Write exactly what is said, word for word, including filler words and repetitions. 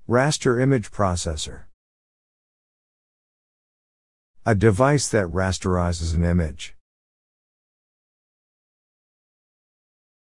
Raster Image Processor. A device that rasterizes an image.